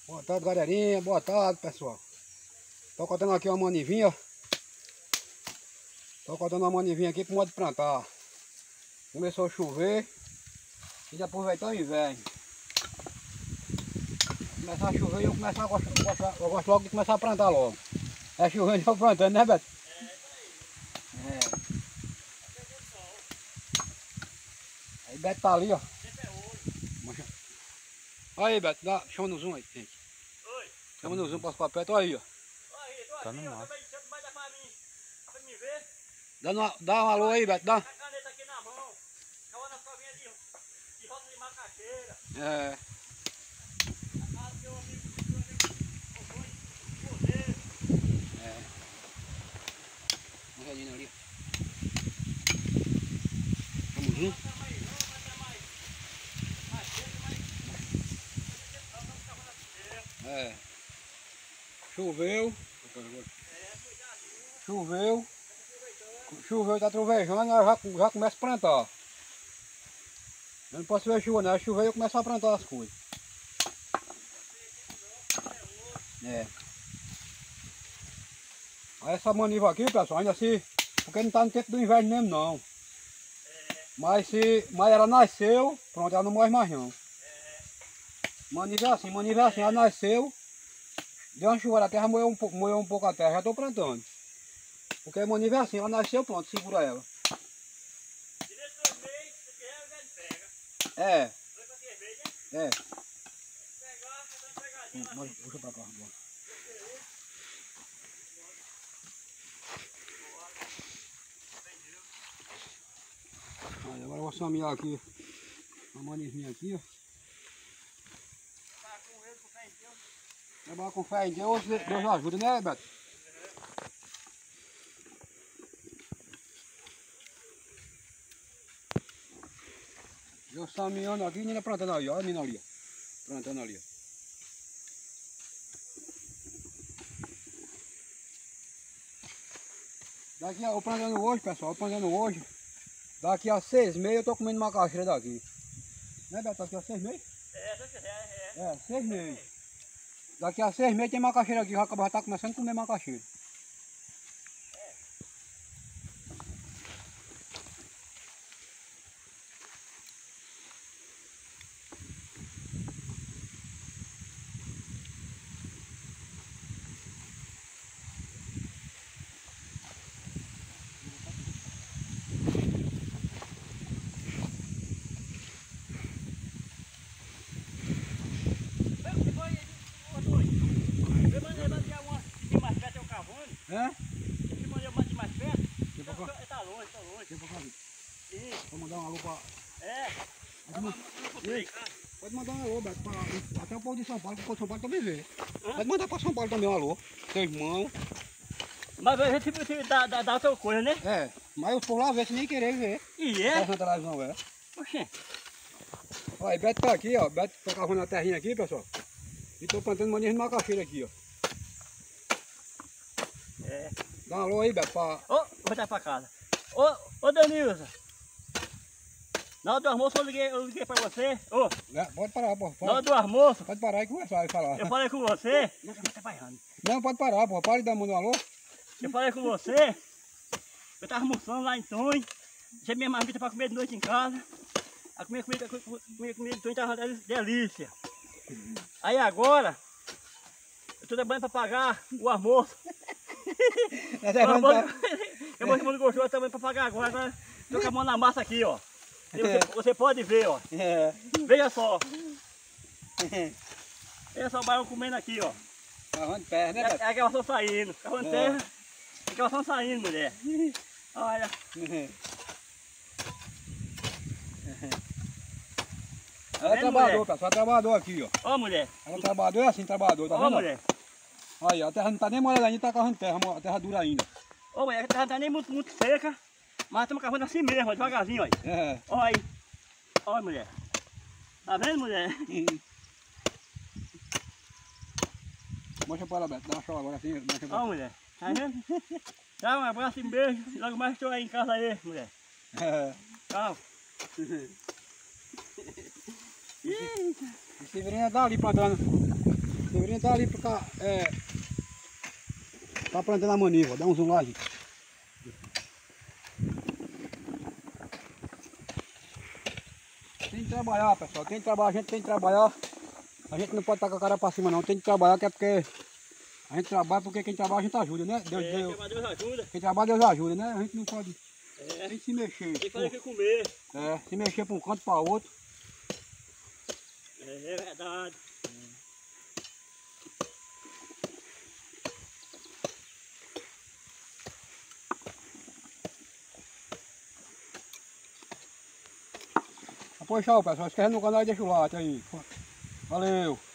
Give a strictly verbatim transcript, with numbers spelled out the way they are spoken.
Boa tarde, galerinha. Boa tarde, pessoal. Tô cortando aqui uma manivinha, ó. Tô cortando uma manivinha aqui pro modo de plantar. Começou a chover. E aproveitar o inverno. Começar a chover e eu começar a gostar, gostar, eu gosto logo de começar a plantar logo. É chovendo e eu plantando, né, Beto? É. É. Aí Beto tá ali, ó. Aí, Beto, dá, chama no zoom aí, gente. Oi. Chama no zoom, posso pra perto, olha aí, ó. Aí, tô Tá aqui, no ó. mar. Também você vai dar pra mim, pra me ver. Dá, uma, dá um alô aí, Beto, dá. A caneta aqui na mão. Tava na covinha de, de roça de macaxeira. É. A casa do meu amigo, do meu amigo, o poder. É. Um redinho ali. Vamos zoom. É. Choveu. Choveu. Choveu, tá trovejando, nós já, já começa a plantar. Eu não posso ver chuva, não. Choveu e eu começo a plantar as coisas. É. Aí essa maniva aqui, pessoal, ainda assim, porque não tá no tempo do inverno mesmo, não. Mas se, mas ela nasceu, pronto, ela não morre mais não. Maniva é assim, maniva é assim, ela nasceu, deu uma chuva na terra, moeu um, pouco, moeu um pouco a terra, já estou plantando. Porque a maniva é assim, ela nasceu, pronto, segura ela. E nesses dois meses, se quiser, o velho pega. É. Dois pra três meses, né? É. Pegar, fazer uma pegadinha lá. Hum, puxa pra cá agora. Aí, agora eu vou samear aqui uma manivinha aqui, ó. Tá com ele, com fé em Deus. Trabalhar com fé em Deus, Deus ajuda, né, Beto? Eu sameando aqui e ainda plantando ali, ó. Olha a menina ali, ó. Plantando ali, ó. Daqui a, eu plantando hoje, pessoal, eu plantando hoje. Daqui a seis meses eu tô comendo macaxeira daqui. Né, Beto? Daqui a seis meses? É, se quiser, é. É, seis meses. Daqui a seis meses tem macaxeira aqui, já acaba tá começando a comer macaxeira. É? Se mandei eu mais perto, Tem pra cá? tá longe, tá longe. Tem pra cá, Vitor. Isso. Vou mandar um alô pra... É. Pode, man... Ei, pode mandar um alô, Beto, pra... até o povo de São Paulo, porque o povo de São Paulo também vê. Hã? Pode mandar pra São Paulo também um alô. Seu irmão. Mas a gente dá, dá, dá outra coisa, né? É, mas o povo lá vê, se nem querer ver. E é? Essa televisão, é. Oxê. Olha, e Beto tá aqui, ó. Beto tá cavando a terrinha aqui, pessoal. E tô plantando maniva de macaxeira aqui, ó. É. Dá um alô aí, Beto, pra... Ô, vou voltar pra casa. Ô, ô Danilson. Na hora do almoço eu liguei, eu liguei pra você. Ô, É, pode parar, pô. na hora Pode, do almoço, pode parar e conversar e falar. eu falei com você. Não, você tá trabalhando. Não, pode parar, pô. Para de dar manda um alô. Eu falei com você. Eu tava almoçando lá em Tonho. Deixei minha marmita pra comer de noite em casa. A comida, comida, comida, comida de Tonho tava uma delícia. Aí agora, eu tô trabalhando pra pagar o almoço. Nós O é vamos almoço pra- eu vou chamando gostoso também pra pagar agora. Agora tô com a mão na massa aqui, ó. E Você, você pode ver, ó. É. Veja só. Veja só o baião comendo aqui, ó. Cavando terra, né, É, Beto? é a gravação saindo. Cavando É. terra. É a gravação saindo, mulher. Olha. Ela é vendo, trabalhador, mulher? pessoal. Ela é trabalhador aqui, ó. Ó, mulher. Ela é trabalhador, é assim, trabalhador, tá Ó, vendo? mulher. Aí, a terra não tá nem molhada ainda, tá cavando terra, a terra dura ainda. Ô, mulher, a terra não tá nem muito, muito seca. Mas estamos cavando assim mesmo, ó, devagarzinho, ó. É. Ó aí. Ó, mulher. Tá vendo, mulher? Mostra para ela, Beto. Dá uma show agora assim. Mostra pra Ó, mulher. Tá vendo? Tchau, um abraço e um beijo. Logo mais estou aí em casa aí, mulher. É. Tchau. E Severina tá ali plantando. Severino tá ali pra cá, é... Tá plantando a maniva, dá um zoom lá, gente. Tem que trabalhar, pessoal, tem que trabalhar, a gente tem que trabalhar. A gente não pode estar com a cara pra cima não, tem que trabalhar, que é porque... A gente trabalha porque quem trabalha a gente ajuda, né? Deus, É, Deus, Deus ajuda. quem trabalha Deus ajuda, né? A gente não pode... É. Tem que se mexer. Tem que fazer o que comer. É, se mexer para um canto para outro. É, é verdade. Pois tchau, pessoal. Se inscreve no canal e deixa o like aí. Valeu.